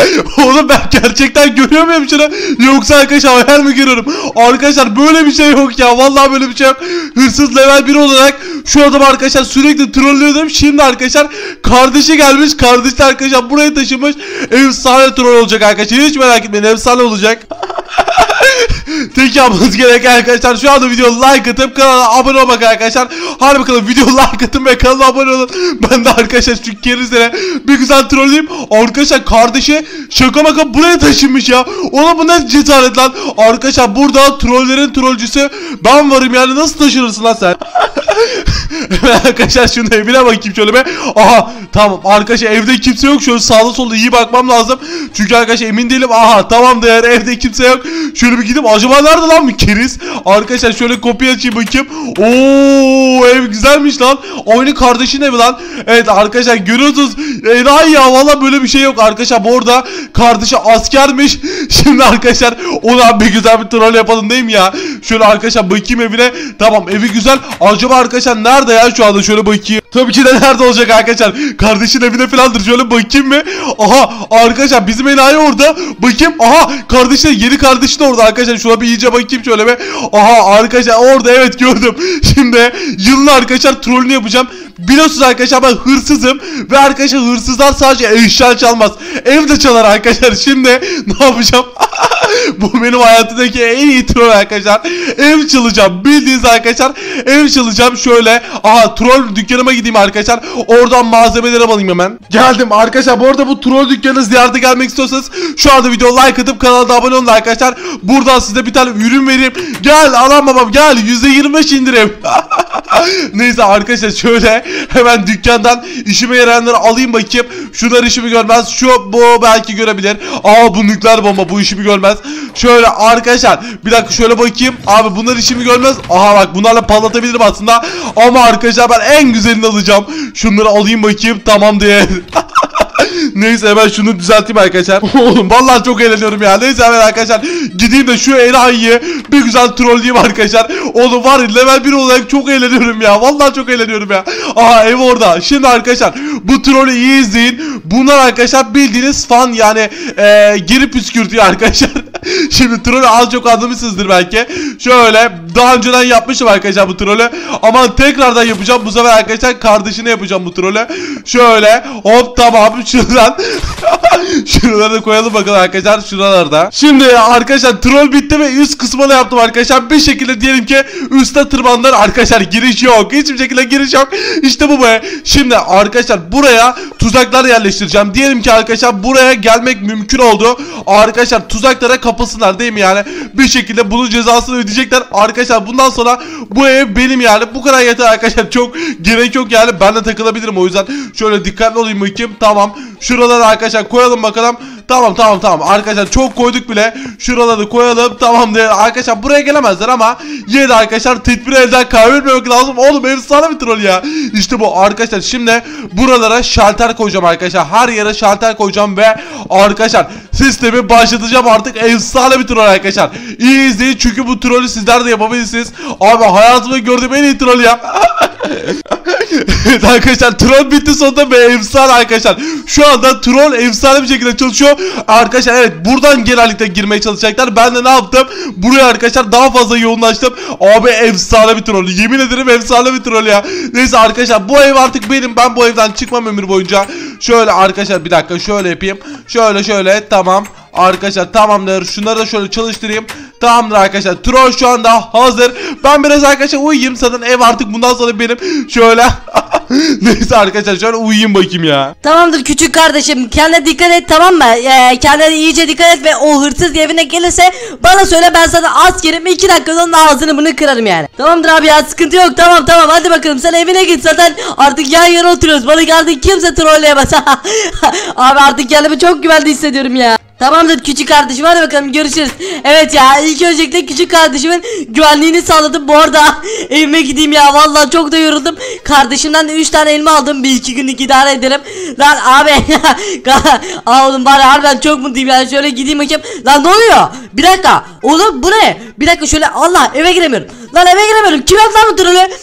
Oğlum ben gerçekten görüyor muyum şunu? Yoksa arkadaşlar hayal mi görüyorum? Arkadaşlar böyle bir şey yok ya. Vallahi böyle bir şey yok. Hırsız level 1 olarak şu adam arkadaşlar sürekli trollüyordum. Şimdi arkadaşlar kardeşi gelmiş. Kardeşi de arkadaşlar buraya taşımış. Efsane troll olacak arkadaşlar. Hiç merak etmeyin, efsane olacak. Tek yapmanız gereken arkadaşlar şu anda videoya like atıp kanala abone olmak arkadaşlar. Hadi bakalım videoya like atın ve kanala abone olun. Ben de arkadaşlar şu kerizlere bir güzel trolleyim. Arkadaşlar kardeşi şaka maka buraya taşınmış ya. Oğlum bu ne cesaret lan. Arkadaşlar burada trollerin trollcüsü ben varım yani, nasıl taşınırsın lan sen? Arkadaşlar şunun evine bakayım şöyle be. Aha tamam arkadaşlar evde kimse yok. Şöyle sağda solda iyi bakmam lazım. Çünkü arkadaşlar emin değilim. Aha tamam değer evde kimse yok. Şöyle bir gidip acaba nerede lan bu keriz? Arkadaşlar şöyle kopya açayım bakayım. Oo ev güzelmiş lan. Aynı kardeşin evi lan. Evet arkadaşlar görüyorsunuz. Enayi ya valla böyle bir şey yok. Arkadaşlar bu arada kardeşi askermiş. Şimdi arkadaşlar ona bir güzel bir troll yapalım değil mi ya? Şöyle arkadaşlar bakayım evine. Tamam evi güzel. Acaba arkadaşlar nerede ya şu anda, şöyle bakayım. Tabii ki de nerede olacak arkadaşlar? Kardeşin evine falandır. Şöyle bakayım mı? Aha arkadaşlar bizim enayi orada. Bakayım. Aha kardeşin, yeni kardeşin orada arkadaşlar. Şuna bir iyice bakayım şöyle be. Aha arkadaşlar orada, evet gördüm. Şimdi yılın arkadaşlar trollünü yapacağım. Biliyorsunuz arkadaşlar ben hırsızım. Ve arkadaşlar hırsızlar sadece eşya çalmaz, ev de çalar arkadaşlar. Şimdi ne yapacağım? Bu benim hayatımdaki en iyi troll arkadaşlar. Ev çalacağım. Bildiğiniz arkadaşlar ev çalacağım. Şöyle aha troll dükkanıma gideyim arkadaşlar. Oradan malzemeleri alayım hemen. Geldim arkadaşlar. Bu arada bu troll dükkanına ziyarete gelmek istiyorsanız şu anda videoya like atıp kanala abone olun arkadaşlar. Buradan size bir tane ürün vereyim. Gel anam babam gel, %25 indirim. Neyse arkadaşlar şöyle hemen dükkandan işime yarayanları alayım bakayım. Şunlar işimi görmez. Bu belki görebilir. Aa bu nükleer bomba bu işimi görmez. Şöyle arkadaşlar bir dakika şöyle bakayım. Abi bunlar işimi görmez. Aha bak bunlarla patlatabilirim aslında. Ama arkadaşlar ben en güzelini alacağım. Şunları alayım bakayım, tamam diye. Neyse hemen şunu düzelteyim arkadaşlar. Oğlum vallahi çok eğleniyorum ya. Neyse hemen arkadaşlar gideyim de şu enayiyi bir güzel trolleyeyim arkadaşlar. Oğlum var ya level 1 olarak çok eğleniyorum ya. Vallahi çok eğleniyorum ya. Aha ev orada. Şimdi arkadaşlar bu trolü iyi izleyin. Bunlar arkadaşlar bildiğiniz fan yani geri püskürtüyor arkadaşlar. Şimdi trolü az çok anlamışsınızdır belki. Şöyle daha önceden yapmışım arkadaşlar bu trolü. Ama tekrardan yapacağım. Bu sefer arkadaşlar kardeşine yapacağım bu trolü. Şöyle hop tamam şuradan. Şuraları da koyalım bakalım arkadaşlar şuralarda. Şimdi arkadaşlar troll bitti ve üst kısmını yaptım arkadaşlar. Bir şekilde diyelim ki üste tırmandılar arkadaşlar, giriş yok. Hiçbir şekilde giriş yok. İşte bu be. Şimdi arkadaşlar buraya tuzaklar yerleştireceğim. Diyelim ki arkadaşlar buraya gelmek mümkün oldu. Arkadaşlar tuzaklara kapısınlar değil mi yani? Bir şekilde bunun cezasını ödeyecekler. Arkadaşlar bundan sonra bu ev benim yani. Bu kadar yeter arkadaşlar. Çok gerek yok yani. Ben de takılabilirim o yüzden. Şöyle dikkatli olayım bakayım. Tamam. Şuralara arkadaşlar koyalım bakalım. Tamam arkadaşlar çok koyduk bile. Şuraları koyalım tamam diye. Arkadaşlar buraya gelemezler ama yine de arkadaşlar tedbiri elden kaybetmemek lazım. Oğlum efsane bir troll ya. İşte bu arkadaşlar. Şimdi buralara şalter koyacağım arkadaşlar. Her yere şalter koyacağım ve arkadaşlar sistemi başlatacağım artık. Efsane bir troll arkadaşlar. İyi izleyin çünkü bu trolü sizler de yapabilirsiniz. Abi hayatımda gördüğüm en iyi troll ya. Evet arkadaşlar troll bitti sonunda ve efsane arkadaşlar. Şu anda troll efsane bir şekilde çalışıyor. Arkadaşlar evet buradan genellikle girmeye çalışacaklar. Ben de ne yaptım? Buraya arkadaşlar daha fazla yoğunlaştım. Abi efsane bir troll. Yemin ederim efsane bir troll ya. Neyse arkadaşlar bu ev artık benim. Ben bu evden çıkmam ömür boyunca. Şöyle arkadaşlar bir dakika şöyle yapayım. Şöyle tamam. Arkadaşlar tamamdır. Şunları da şöyle çalıştırayım. Tamamdır arkadaşlar. Troll şu anda hazır. Ben biraz arkadaşlar uyuyayım. Zaten ev artık bundan sonra benim. Şöyle. Neyse arkadaşlar şöyle uyuyayım bakayım ya. Tamamdır küçük kardeşim. Kendine dikkat et tamam mı? Kendine iyice dikkat et ve o hırsız evine gelirse bana söyle, ben sana askerim. 2 dakikada onun ağzını bunu kırarım yani. Tamamdır abi ya, sıkıntı yok. Tamam hadi bakalım sen evine git, zaten artık yan yana oturuyoruz. Bana artık kimse trolleyemez. Abi artık kendimi çok güvende hissediyorum ya. Tamamdır küçük kardeşim, hadi bakalım görüşürüz. Evet ya, ilk öncelikle küçük kardeşimin güvenliğini sağladım. Bu arada evime gideyim ya, vallahi çok da yoruldum. Kardeşimden de 3 tane elma aldım, 1-2 günlük idare ederim. Lan abi oğlum bari harbiden çok mutluyum yani. Şöyle gideyim bakayım. Lan ne oluyor? Bir dakika oğlum bu ne? Bir dakika şöyle, Allah eve giremiyorum. Lan eve giremiyorum. Kim yaptı lan bu trolü?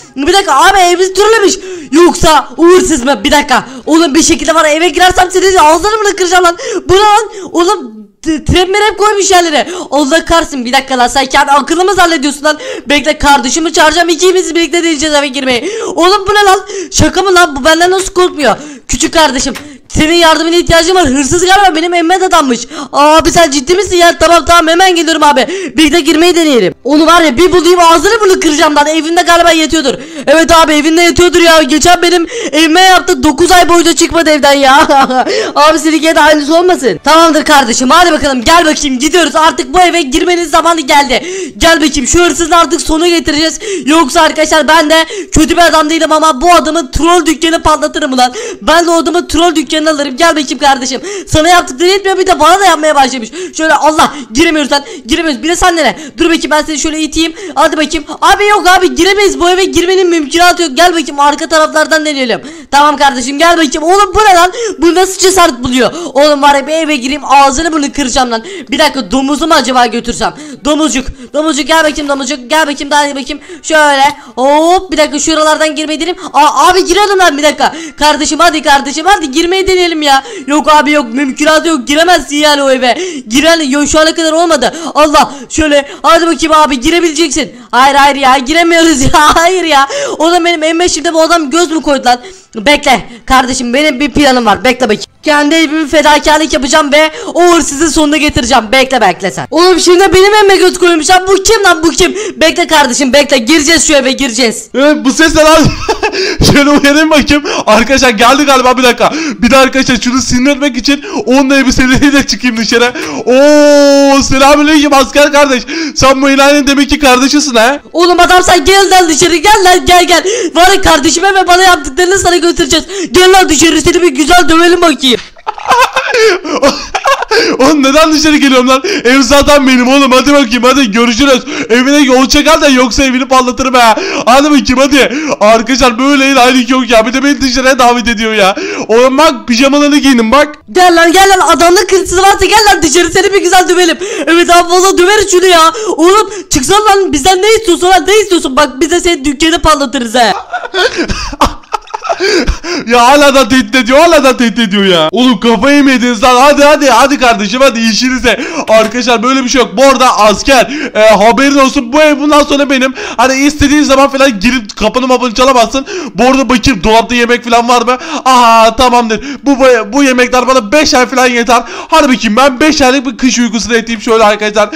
Bir dakika abi, evimiz turlamış. Yoksa uğursuz mu? Bir dakika. Oğlum bir şekilde var, eve girersem senin ağzını mı kıracağım lan? Bu ne lan? Oğlum tren hep koymuş yerlere. Allah kahretsin, bir dakika lan, sen kendi akıllı mı zannediyorsun lan? Bekle, kardeşimi çağıracağım, ikimiz birlikte deneyeceğiz eve girmeyi. Oğlum bu ne lan? Şaka mı lan? Bu benden nasıl korkmuyor? Küçük kardeşim, senin yardımına ihtiyacım var. Hırsız galiba benim evime dadanmış. Abi sen ciddi misin ya? Tamam hemen geliyorum abi. Birlikte girmeyi deneyelim. Onu var ya, bir bulayım ağzını bunu kıracağım lan. Evinde galiba yatıyordur. Evet abi, evinde yatıyordur ya. Geçen benim evime yaptı, 9 ay boyunca çıkmadı evden ya. Abi seninki de aynısı olmasın. Tamamdır kardeşim, hadi bakalım, gel bakayım, gidiyoruz. Artık bu eve girmenin zamanı geldi. Gel bakayım, şu hırsızın artık sonu getireceğiz. Yoksa arkadaşlar, ben de kötü bir adam değilim ama bu adamın troll dükkanı patlatırım lan. Ben de o adamın troll dükkanını alırım. Gel bakayım kardeşim. Sana yaptıkları yetmiyor, bir de bana da yapmaya başlamış. Şöyle, Allah, giremiyoruz lan. Giremiyoruz. Bir de sen nere? Dur bakayım, ben seni şöyle iteyim. Hadi bakayım. Abi yok abi, giremeyiz. Bu eve girmenin mümkünatı yok. Gel bakayım, arka taraflardan deneyelim. Tamam kardeşim, gel bakayım. Oğlum bu ne lan? Bu nasıl cesaret buluyor? Oğlum var ya, bir eve gireyim, ağzını bunu kıracağım lan. Bir dakika, domuzu mu acaba götürsem? Domuzcuk gel bakayım, domuzcuk gel bakayım, daha bakayım. Şöyle hop, bir dakika, şuralardan girmeyi deneyim. Abi giriyordum lan, bir dakika. Kardeşim hadi, kardeşim hadi, girmeyi deneyelim ya. Yok abi yok, mümkünatı yok, giremezsin yani o eve. Giren yok, şu ana kadar olmadı. Allah, şöyle hadi bakayım abi, girebileceksin. Hayır ya, giremiyoruz ya. Hayır ya. Oğlum benim evime şimdi bu adam göz mü koydu lan? Bekle kardeşim, benim bir planım var, bekle bakayım. Kendi evimi fedakarlık yapacağım ve o hırsızın sonuna getireceğim. Bekle sen. Oğlum şimdi benim evime göz koymuş lan. Bu kim lan, bu kim? Bekle kardeşim, bekle, gireceğiz şu eve, gireceğiz. Evet, bu ses ne lan? Şöyle uyanayım bakayım. Arkadaşlar geldi galiba, bir dakika. Bir de arkadaşlar şunu sinirletmek için onun elbiseleriyle çıkayım dışarı. Oo, selamünaleyküm asker kardeş. Sen bu ilahin demek ki kardeşisin ha? Oğlum adam, sen gel lan dışarı, gel lan, gel. Var ya, kardeşime ve bana yaptıklarını sana götüreceğiz. Gel lan dışarı, seni bir güzel dövelim bakayım. Oğlum neden dışarı geliyorum lan? Ev zaten benim oğlum, hadi bakayım, hadi görüşürüz. Evine yol çakal da, yoksa evini patlatırım ha. Hadi bakayım hadi. Arkadaşlar böyle ilahilik yok ya, bir de beni dışarıya davet ediyor ya. Oğlum bak, pijamalarını giyinin bak. Gel lan adamda kırtısı varsa gel lan dışarı, seni bir güzel dövelim. Evet abi, valla döveriz şunu ya. Oğlum çıksana lan, bizden ne istiyorsun lan, ne istiyorsun? Bak biz de senin dükkanı patlatırız he. Ya hala da tehdit ediyor ya. Oğlum kafayı mı yediniz lan? Hadi kardeşim, hadi işinize. Arkadaşlar böyle bir şey yok. Bu arada asker, haberin olsun, bu ev bundan sonra benim. Hani istediğin zaman falan girip kapını çalamazsın. Bu arada bakayım, dolapta yemek falan var mı? Aha, tamamdır. Bu yemekler bana 5 ay falan yeter. Hadi bakayım, ben 5 aylık bir kış uykusunu eteyim şöyle arkadaşlar.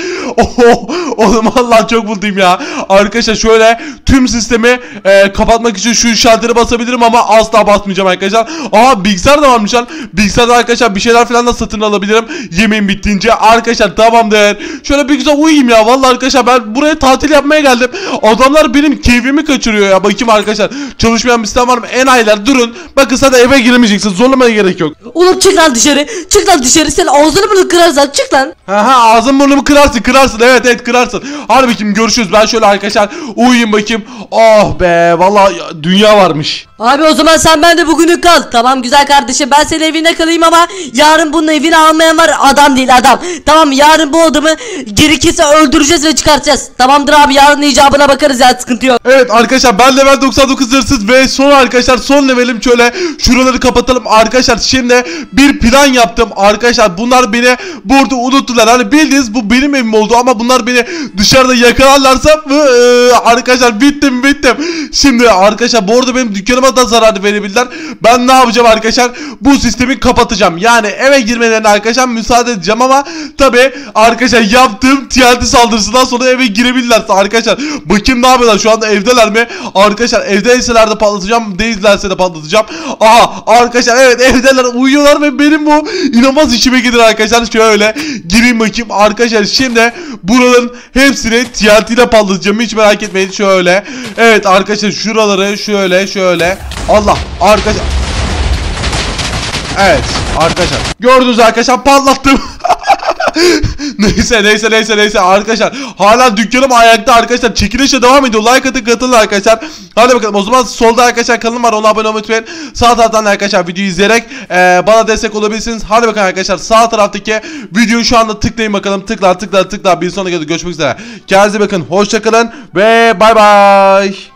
Oğlum Allah, çok mutluyum ya. Arkadaşlar şöyle tüm sistemi kapatmak için şu şalteri basabilirim ama asla basmayacağım arkadaşlar. Aha, bilgisayar da varmış lan. Bilgisayarda arkadaşlar bir şeyler falan da satın alabilirim yemeğim bittiğince. Arkadaşlar tamamdır. Şöyle bir güzel uyuyayım ya. Vallahi arkadaşlar, ben buraya tatil yapmaya geldim. Adamlar benim keyfimi kaçırıyor ya. Bakayım arkadaşlar, çalışmayan bir sistem var mı? Enayiler durun. Bakın, sen de eve giremeyeceksin. Zorlamaya gerek yok. Oğlum çık lan dışarı. Sen ağzını bunu kırarsan çık lan. Ağzın burnumu kırarsın. Evet kırarsın. Hadi bakayım, görüşürüz. Ben şöyle arkadaşlar uyuyayım bakayım. Oh be, vallahi dünya varmış. Abi o zaman sen bende bugünlük kal. Tamam güzel kardeşim, ben senin evinde kalayım ama yarın bunun evini almayan var, adam değil adam. Tamam, yarın bu adamı gerekirse öldüreceğiz ve çıkartacağız. Tamamdır abi, yarın icabına bakarız ya, sıkıntı yok. Evet arkadaşlar, ben level 99 hırsız ve son levelim. Şöyle şuraları kapatalım arkadaşlar. Şimdi bir plan yaptım arkadaşlar. Bunlar beni burada unuttular. Hani bildiğiniz bu benim evim oldu ama bunlar beni dışarıda yakalarlarsa arkadaşlar bittim. Şimdi arkadaşlar, bu arada benim dükkanıma da zarar verebilirler. Ben ne yapacağım arkadaşlar? Bu sistemi kapatacağım. Yani eve girmelerine arkadaşlar müsaade edeceğim ama tabi arkadaşlar, yaptığım TNT saldırısından sonra eve girebilirlerse arkadaşlar. Bakayım ne yapıyorlar, şu anda evdeler mi? Arkadaşlar evdeyseler de patlatacağım, değillerse de patlatacağım. Aha arkadaşlar, evet evdeler, uyuyorlar ve benim bu inanılmaz işime gelir arkadaşlar. Şöyle gireyim bakayım arkadaşlar. Şimdi buranın hepsini TNT ile patlatacağım, hiç merak etmeyin. Şöyle, evet arkadaşlar, şuraları şöyle Allah arkadaşlar. Evet arkadaşlar, gördünüz arkadaşlar, patlattım. Neyse arkadaşlar, hala dükkanım ayakta arkadaşlar. Çekilişe devam ediyor, like atın, katılın arkadaşlar. Hadi bakalım, o zaman solda arkadaşlar kanalım var, ona abone olmayı unutmayın. Sağ taraftan arkadaşlar videoyu izleyerek bana destek olabilirsiniz. Hadi bakalım arkadaşlar, sağ taraftaki videoyu şu anda tıklayın bakalım. Tıkla, bir sonraki videoda görüşmek üzere. Kendinize bakın, hoşçakalın ve bay bay.